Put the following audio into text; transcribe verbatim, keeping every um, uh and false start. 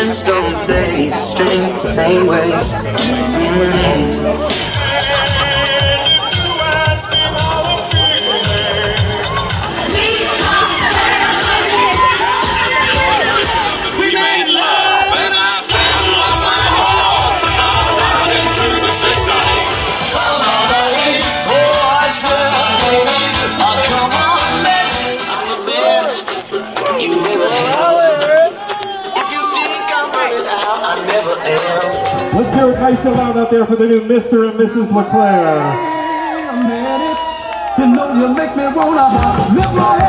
Musicians don't play the strings the same way. Mm-hmm. Let's hear it nice and loud out there for the new Mister and Missus LeClaire. You know you make me wanna live my